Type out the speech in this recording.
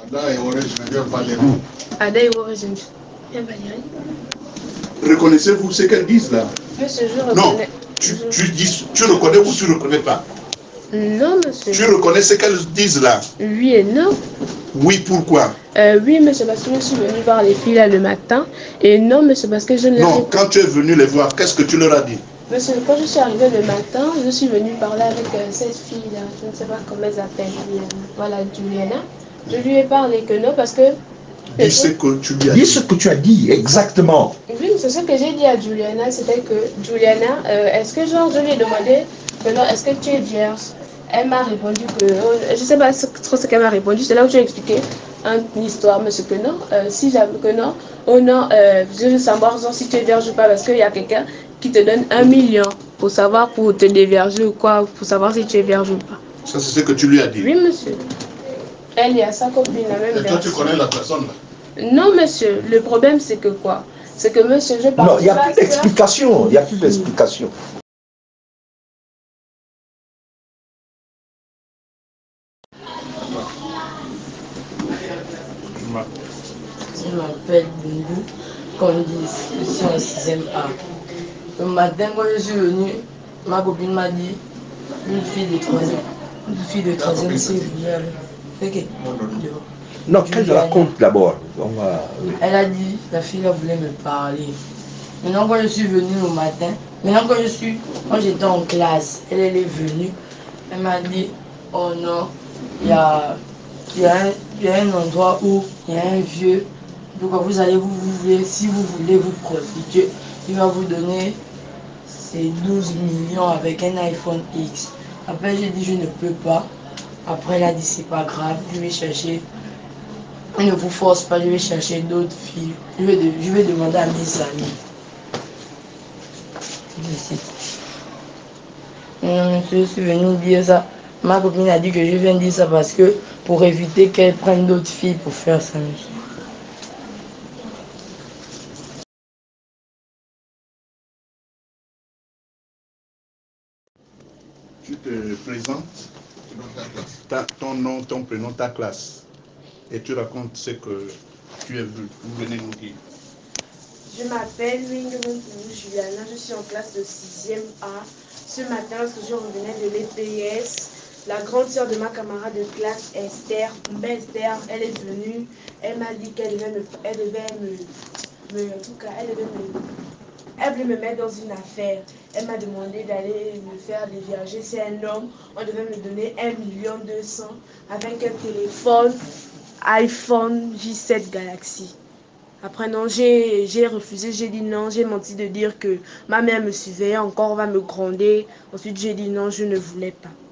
Ada et Origine. Reconnaissez-vous ce qu'elles disent là? Monsieur, je reconnais. Non, tu reconnais ou tu ne reconnais pas? Non, monsieur. Tu reconnais ce qu'elles disent là? Oui et non. Oui, pourquoi? Oui, monsieur, parce que je suis venue voir les filles là le matin. Et non, monsieur, parce que je ne les... Non, quand tu es venu les voir, qu'est-ce que tu leur as dit? Monsieur, quand je suis arrivée le matin, je suis venue parler avec cette fille-là. Je ne sais pas comment elle s'appelle. Voilà, Juliana. Je lui ai parlé que non, parce que... Dis ce que tu lui as dit. Dis ce que tu as dit, exactement. Oui, c'est ce que j'ai dit à Juliana, c'était que Juliana, est-ce que genre je lui ai demandé que non, est-ce que tu es vierge? Elle m'a répondu que, je ne sais pas trop ce qu'elle m'a répondu, c'est là où j'ai expliqué une histoire, monsieur, que non, si j'avais que non, oh non, je veux savoir genre, si tu es vierge ou pas, parce qu'il y a quelqu'un qui te donne 1 million pour savoir, pour te dévierger ou quoi, pour savoir si tu es vierge ou pas. Ça, c'est ce que tu lui as dit? Oui, monsieur. Elle et à sa copine, la même. Et toi, tu connais la personne là? Non, monsieur, le problème c'est que quoi? C'est que monsieur, je parle. Non, il n'y a plus d'explication. Il n'y a plus d'explication. Je m'appelle Bundu, comme dit, je suis en 6e A. Le matin, quand je suis venue, ma copine m'a dit, une fille de 3e, c'est vierge. Ok. Non, qu'elle raconte d'abord. Elle a dit, la fille là voulait me parler. Maintenant quand je suis venue le matin, quand j'étais en classe, elle est venue, elle m'a dit, oh non, il y a un endroit où il y a un vieux, donc vous allez si vous voulez vous prostituer, il va vous donner ces 12 millions avec un iPhone X. Après j'ai dit je ne peux pas. Après elle a dit c'est pas grave, je vais chercher. Ne vous force pas, je vais chercher d'autres filles. Je vais demander à mes amis. Je suis venue dire ça. Ma copine a dit que je viens dire ça parce que pour éviter qu'elle prenne d'autres filles pour faire ça. Tu te présentes, ton nom, ton prénom, ta classe, et tu racontes ce que tu es vu. Vous venez nous dire. Je m'appelle Juliana, je suis en classe de 6e A. Ce matin, lorsque je revenais de l'EPS, la grande sœur de ma camarade de classe, Esther, elle est venue. Elle m'a dit qu'elle devait elle voulait me mettre dans une affaire. Elle m'a demandé d'aller me faire dévierger. C'est un homme. On devait me donner 1,2 million avec un téléphone iPhone J7 Galaxy. Après, non, j'ai refusé, j'ai dit non, j'ai menti de dire que ma mère me suivait, encore va me gronder. Ensuite, j'ai dit non, je ne voulais pas.